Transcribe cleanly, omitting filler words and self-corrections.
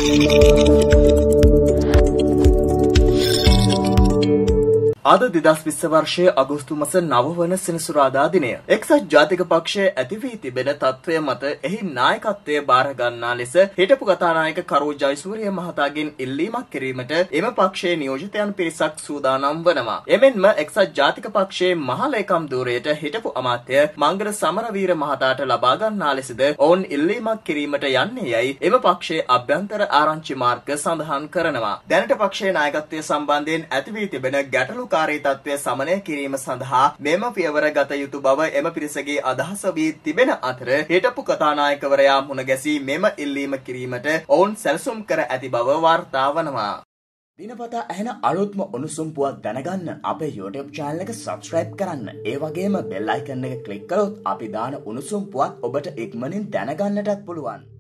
අද 2020 වර්ෂයේ අගෝස්තු මාස 9 වන සෙනසුරාදා දිනය. එක්සත් ජාතික පක්ෂයේ ඇති වී තිබෙන තත්ත්වය මත එහි නායකත්වය බාර ගන්නා ලෙස හිටපු කතානායක කරෝ ජයසූරිය මහතාගෙන් ඉල්ලීමක් කිරීමට එම පක්ෂයේ නියෝජිතයන් පිරිසක් සූදානම් වනවා. එමෙන්ම එක්සත් ජාතික පක්ෂයේ මහලේකම් ධූරයට හිටපු අමාත්‍ය මංගල සමරවීර මහතාට ලබා ගන්නා ලෙසද ඔවුන් ඉල්ලීමක් කිරීමට යන්නේ යයි එම පක්ෂයේ අභ්‍යන්තර ආරංචි මාර්ග සඳහන් කරනවා. දැනට පක්ෂයේ නායකත්වය සම්බන්ධයෙන් ඇති වී තිබෙන ගැටලු කාරී තත්ත්වය සමනය කිරීම සඳහා මෙම පියවර ගත යුතු බව එම පිරිසගේ අදහස වී තිබෙන අතර හිටපු කතානායකවරයා මුණ ගැසී මෙම ඉල්ලීම කිරීමට ඔවුන් සැලසුම් කර ඇති බව වාර්තා වනවා. දිනපතා ඇහෙන අලුත්ම උණුසුම් පුවත් දැනගන්න අපේ YouTube channel එක subscribe කරන්න. ඒ වගේම bell icon එක click කළොත් අපි දාන උණුසුම් පුවත් ඔබට ඉක්මනින් දැනගන්නටත් පුළුවන්.